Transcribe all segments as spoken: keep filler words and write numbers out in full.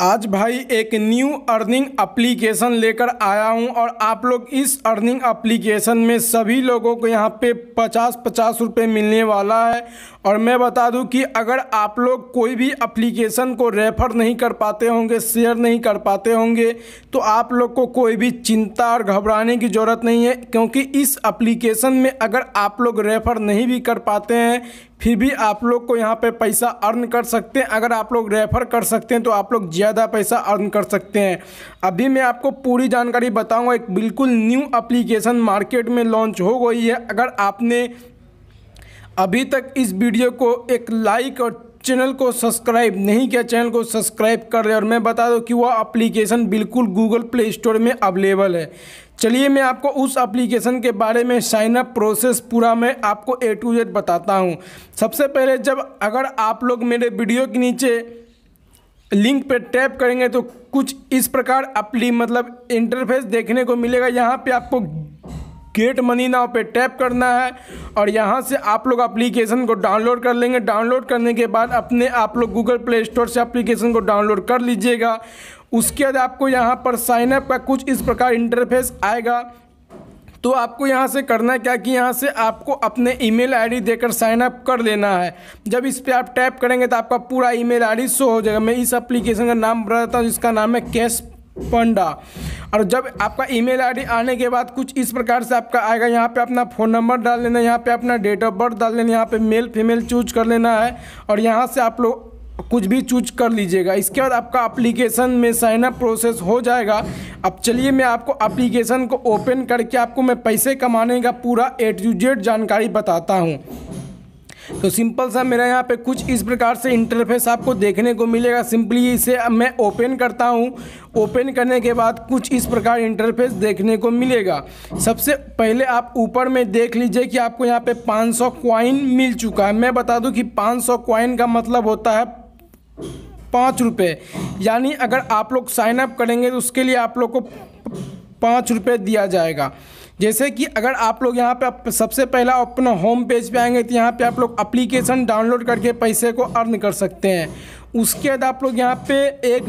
आज भाई एक न्यू अर्निंग एप्लीकेशन लेकर आया हूं और आप लोग इस अर्निंग एप्लीकेशन में सभी लोगों को यहां पे पचास पचास रुपये मिलने वाला है। और मैं बता दूं कि अगर आप लोग कोई भी एप्लीकेशन को रेफ़र नहीं कर पाते होंगे, शेयर नहीं कर पाते होंगे, तो आप लोग को कोई भी चिंता और घबराने की ज़रूरत नहीं है, क्योंकि इस एप्लीकेशन में अगर आप लोग रेफ़र नहीं भी कर पाते हैं फिर भी आप लोग को यहाँ पे पैसा अर्न कर सकते हैं। अगर आप लोग रेफ़र कर सकते हैं तो आप लोग ज़्यादा पैसा अर्न कर सकते हैं। अभी मैं आपको पूरी जानकारी बताऊंगा। एक बिल्कुल न्यू एप्लीकेशन मार्केट में लॉन्च हो गई है। अगर आपने अभी तक इस वीडियो को एक लाइक और चैनल को सब्सक्राइब नहीं किया, चैनल को सब्सक्राइब कर रहे। और मैं बता दूं कि वह एप्लीकेशन बिल्कुल गूगल प्ले स्टोर में अवेलेबल है। चलिए मैं आपको उस एप्लीकेशन के बारे में साइन अप प्रोसेस पूरा मैं आपको ए टू जेड बताता हूं। सबसे पहले जब अगर आप लोग मेरे वीडियो के नीचे लिंक पे टैप करेंगे तो कुछ इस प्रकार अपली मतलब इंटरफेस देखने को मिलेगा। यहाँ पे आपको गेट मनी नाउ पे टैप करना है और यहाँ से आप लोग एप्लीकेशन को डाउनलोड कर लेंगे। डाउनलोड करने के बाद अपने आप लोग गूगल प्ले स्टोर से एप्लीकेशन को डाउनलोड कर लीजिएगा। उसके बाद आपको यहाँ पर साइन अप का कुछ इस प्रकार इंटरफेस आएगा। तो आपको यहाँ से करना क्या कि यहाँ से आपको अपने ईमेल आईडी देकर साइन अप कर लेना है। जब इस पर आप टैप करेंगे तो आपका पूरा ईमेल आईडी शो हो जाएगा। मैं इस एप्लीकेशन का नाम बताता हूँ, जिसका नाम है कैश पंडा। और जब आपका ईमेल आईडी आने के बाद कुछ इस प्रकार से आपका आएगा। यहाँ पे अपना फ़ोन नंबर डाल लेना, यहाँ पे अपना डेट ऑफ बर्थ डाल लेना, यहाँ पे मेल फीमेल चूज कर लेना है और यहाँ से आप लोग कुछ भी चूज कर लीजिएगा। इसके बाद आपका एप्लीकेशन में साइन अप प्रोसेस हो जाएगा। अब चलिए मैं आपको एप्लीकेशन को ओपन करके आपको मैं पैसे कमाने का पूरा ए टू जेड जानकारी बताता हूँ। तो सिंपल सा मेरा यहाँ पे कुछ इस प्रकार से इंटरफेस आपको देखने को मिलेगा। सिंपली इसे मैं ओपन करता हूँ। ओपन करने के बाद कुछ इस प्रकार इंटरफेस देखने को मिलेगा। सबसे पहले आप ऊपर में देख लीजिए कि आपको यहाँ पे पाँच सौ कॉइन मिल चुका है। मैं बता दूँ कि पाँच सौ कॉइन का मतलब होता है पाँच रुपये, यानी अगर आप लोग साइन अप करेंगे तो उसके लिए आप लोग को पाँच रुपये दिया जाएगा। जैसे कि अगर आप लोग यहाँ पे आप सबसे पहला अपना होम पेज पे आएंगे तो यहाँ पे आप लोग एप्लीकेशन डाउनलोड करके पैसे को अर्न कर सकते हैं। उसके बाद आप लोग यहाँ पे एक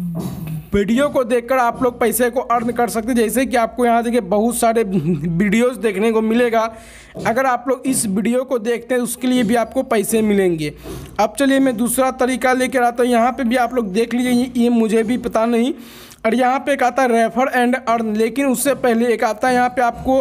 वीडियो को देखकर आप लोग पैसे को अर्न कर सकते हैं। जैसे कि आपको यहाँ देखिए बहुत सारे वीडियोस देखने को मिलेगा। अगर आप लोग इस वीडियो को देखते हैं उसके लिए भी आपको पैसे मिलेंगे। अब चलिए मैं दूसरा तरीका लेकर आता हूँ। यहाँ पे भी आप लोग देख लीजिए, ये मुझे भी पता नहीं। और यहाँ पे एक आता है रेफर एंड अर्न, लेकिन उससे पहले एक आता है यहाँ पे आपको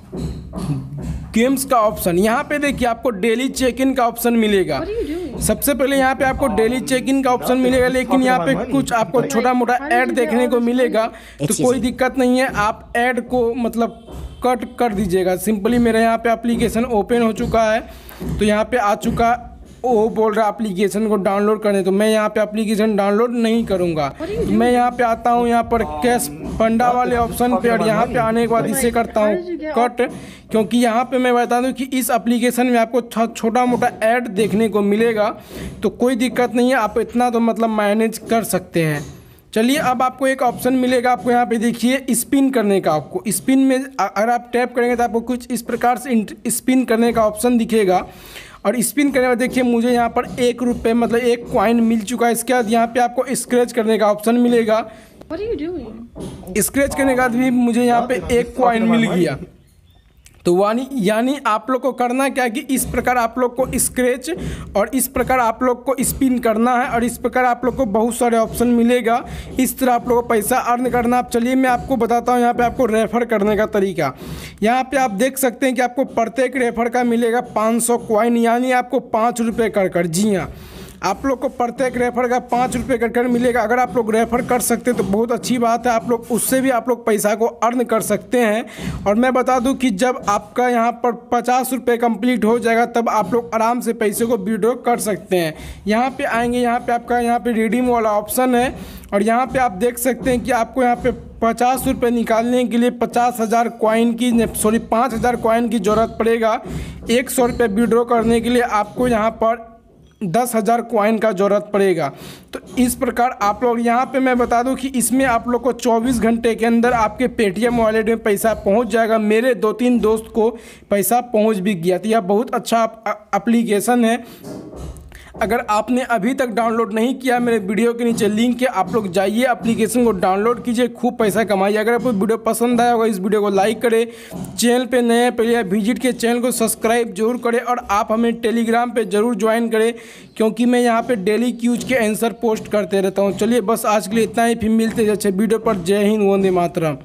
गेम्स का ऑप्शन। यहाँ पे देखिए आपको डेली चेक इन का ऑप्शन मिलेगा। सबसे पहले यहाँ पे आपको डेली चेक इन का ऑप्शन मिलेगा, लेकिन यहाँ पे कुछ आपको छोटा मोटा ऐड देखने को मिलेगा। तो कोई दिक्कत नहीं है, आप ऐड को मतलब कट कर दीजिएगा। सिंपली मेरे यहाँ पे एप्लीकेशन ओपन हो चुका है। तो यहाँ पे आ चुका, वो बोल रहा है एप्लीकेशन को डाउनलोड करने, तो मैं यहाँ पे एप्लीकेशन डाउनलोड नहीं करूँगा। तो मैं यहाँ पे आता हूँ यहाँ पर कैश पंडा वाले ऑप्शन पे और यहाँ पे आने के बाद इसे करता हूँ कट, क्योंकि यहाँ पे मैं बता दूँ कि इस एप्लीकेशन में आपको छोटा मोटा ऐड देखने को मिलेगा। तो कोई दिक्कत नहीं है, आप इतना तो मतलब मैनेज कर सकते हैं। चलिए अब आपको एक ऑप्शन मिलेगा, आपको यहाँ पे देखिए स्पिन करने का। आपको स्पिन में अगर आप टैप करेंगे तो आपको कुछ इस प्रकार से स्पिन करने का ऑप्शन दिखेगा। और स्पिन करने में देखिए मुझे यहाँ पर एक रुपये मतलब एक कॉइन मिल चुका है। इसके बाद यहाँ पे आपको स्क्रैच करने का ऑप्शन मिलेगा। स्क्रैच करने के बाद भी मुझे यहाँ पे एक कॉइन मिल गया। तो वानी यानी आप लोग को करना क्या कि इस प्रकार आप लोग को स्क्रैच और इस प्रकार आप लोग को स्पिन करना है और इस प्रकार आप लोग को बहुत सारे ऑप्शन मिलेगा। इस तरह आप लोग को पैसा अर्न करना। आप चलिए मैं आपको बताता हूँ यहाँ पे आपको रेफ़र करने का तरीका। यहाँ पे आप देख सकते हैं कि आपको प्रत्येक रेफ़र का मिलेगा पाँच सौ कॉइन, यानी आपको पाँच रुपये कर कर। जी हाँ, आप लोग को प्रत्येक रेफ़र का पाँच रुपये कर कर मिलेगा। अगर आप लोग रेफ़र कर सकते हैं तो बहुत अच्छी बात है, आप लोग उससे भी आप लोग पैसा को अर्न कर सकते हैं। और मैं बता दूं कि जब आपका यहाँ पर पचास रुपये कंप्लीट हो जाएगा तब आप लोग आराम से पैसे को विड्रॉ कर सकते हैं। यहाँ पे आएंगे, यहाँ पे आपका यहाँ पे रिडीम वाला ऑप्शन है और यहाँ पे आप देख सकते हैं कि आपको यहाँ पे पचास रुपये निकालने के लिए पचास हज़ार कॉइन की सॉरी पाँच हज़ार कॉइन की ज़रूरत पड़ेगा। एक सौ रुपये विड्रॉ करने के लिए आपको यहाँ पर दस हज़ार कॉइन का ज़रूरत पड़ेगा। तो इस प्रकार आप लोग यहाँ पे मैं बता दूं कि इसमें आप लोग को चौबीस घंटे के अंदर आपके पेटीएम वॉलेट में पैसा पहुँच जाएगा। मेरे दो तीन दोस्त को पैसा पहुँच भी गया। तो यह बहुत अच्छा एप्लीकेशन है। अगर आपने अभी तक डाउनलोड नहीं किया, मेरे वीडियो के नीचे लिंक है, आप लोग जाइए एप्लीकेशन को डाउनलोड कीजिए, खूब पैसा कमाइए। अगर आपको वीडियो पसंद आया होगा इस वीडियो को लाइक करें, चैनल पे नए पहले विजिट के चैनल को सब्सक्राइब जरूर करें और आप हमें टेलीग्राम पे जरूर ज्वाइन करें, क्योंकि मैं यहाँ पे डेली क्यूज के आंसर पोस्ट करते रहता हूँ। चलिए बस आज के लिए इतना ही, फिर मिलते हैं अच्छे वीडियो पर। जय हिंद, वंदे मातरम।